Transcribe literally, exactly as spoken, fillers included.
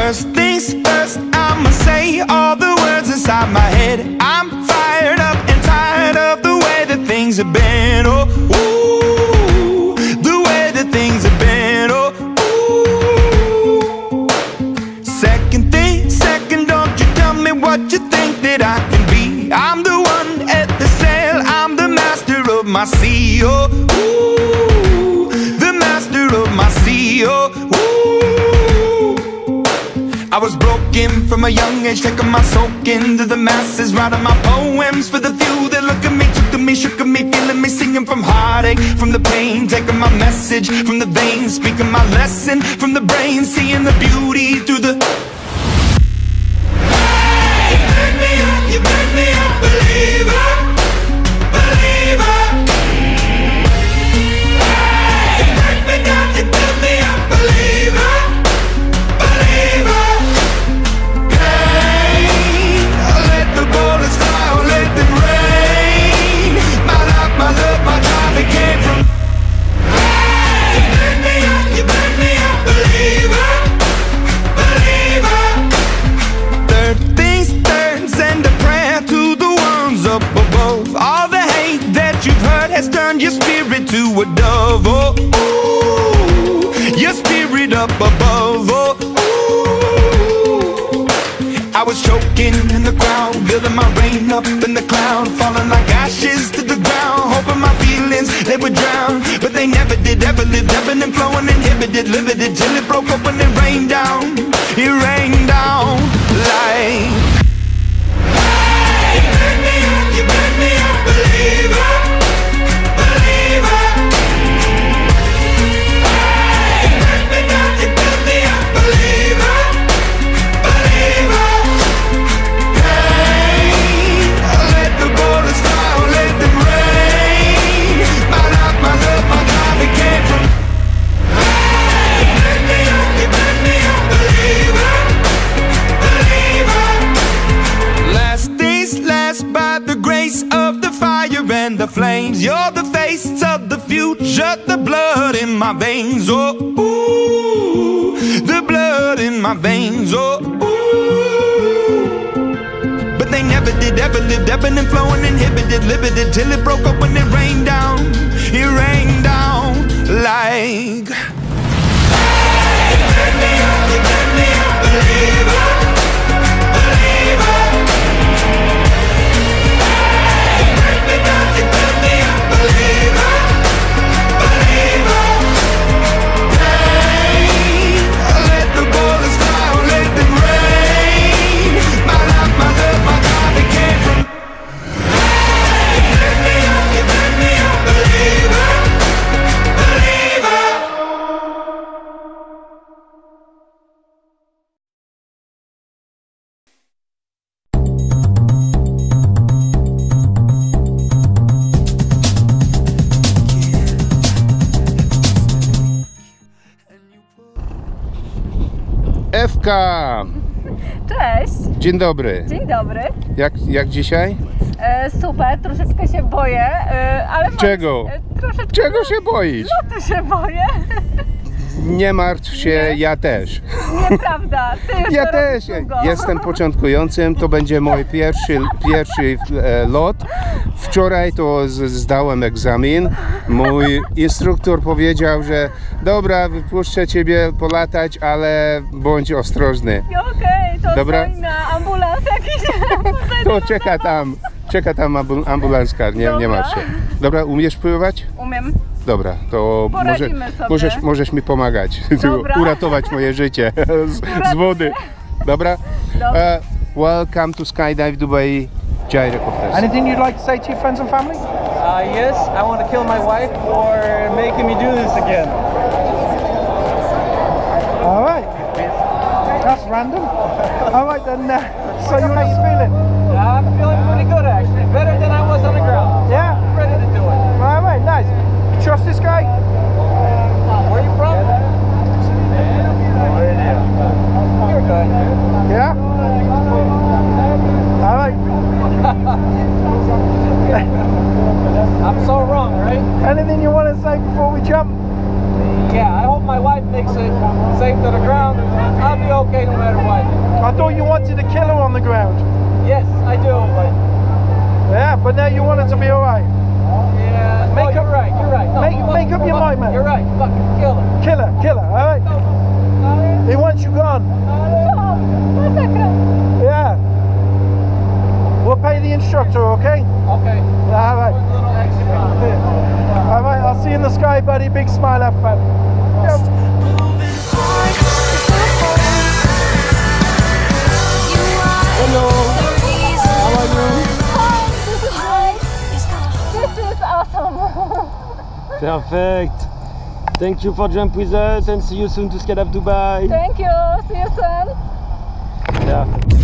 First things first, I'ma say all the words inside my head. I'm fired up and tired of the way that things have been. Oh, ooh, the way that things have been. Oh, ooh. Second thing, second, don't you tell me what you think that I can be. I'm the one at the sail, I'm the master of my sea. Oh, ooh, the master of my sea. Oh, ooh. I was broken from a young age, taking my soak into the masses, writing my poems for the few that look at me, took to me, shook at me, feeling me, singing from heartache, from the pain, taking my message from the veins, speaking my lesson from the brain, seeing the beauty through the... Hey, you burn me up, you burn me up, believer, believer. Hey, you burn me down, you build me up, believer, believer. Your spirit to a dove, oh, ooh, your spirit up above, oh, ooh. I was choking in the crowd, building my rain up in the cloud, falling like ashes to the ground, hoping my feelings, they would drown, but they never did, ever lived, ebbing and flowing, inhibited, limited, till it broke up when it rained down, it rained down like... Hey, you burn me up, you burn me up, believer. And the flames, you're the face of the future, the blood in my veins, oh, ooh, the blood in my veins, oh, ooh. But they never did, ever lived, ebbing and flowing, inhibited, limited, till it broke up when it rained down, it rained down like... Hey, you burn me up, you burn me up, believer, believer. Believer, believer. Hey, let the bullets fly, let them rain. My life, my love, my God, it came from. Hey, you burn me up, you burn me up, believer, believer. Ewka! Cześć! Dzień dobry. Dzień dobry. Jak, jak dzisiaj? E, super, troszeczkę się boję, e, ale... Czego? E, troszeczkę... Czego się boisz? No to się boję. Nie martw się, Nie. ja też. Nieprawda, ty już Ja to też długo. jestem początkującym, to będzie mój pierwszy, pierwszy e, lot. Wczoraj to z, zdałem egzamin. Mój instruktor powiedział, że dobra, wypuszczę ciebie polatać, ale bądź ostrożny. Okej, okay, to dobra? stoi na ambulans jakiś. To czeka tam, czeka tam ambulanskar, nie, nie martw się. Dobra, umiesz pływać? Umiem. Dobra, to może, sobie. możesz, możesz mi pomagać, Dobra. uratować moje życie z, z wody. Dobra? Dobra. Uh, welcome to Skydive Dubai Gyrocopters. Anything you'd like to say to your friends and family? Uh, yes, I want to kill my wife for making me do this again. All right. That's random. All right then. Uh, so how are you feeling? Uh, I'm feeling pretty good actually, better than I was on the ground. Yeah. I'm ready to do it. All right, nice. You trust this guy? Where are you from? You're good. Yeah. All right. I'm so wrong, right? Anything you want to say before we jump? Yeah, I hope my wife makes it safe to the ground. I'll be okay no matter what. I thought you wanted to kill her on the ground. Yes, I do, but Yeah, but now you want her to be alright. yeah. Make oh, up- you're right. You're right. No, make- fuck- make up your fuck- mind, man. You're right. Fucking kill her. Kill her, kill her, alright? He wants you gone. Masakra. Yeah. We'll pay the instructor, okay? Okay. Alright. One little extra. Alright, I'll see you in the sky, buddy. Big smile, have fun. Hello. How are you? This is awesome. Perfect. Thank you for jump with us and see you soon to Skydiving Dubai. Thank you. See you soon. Yeah.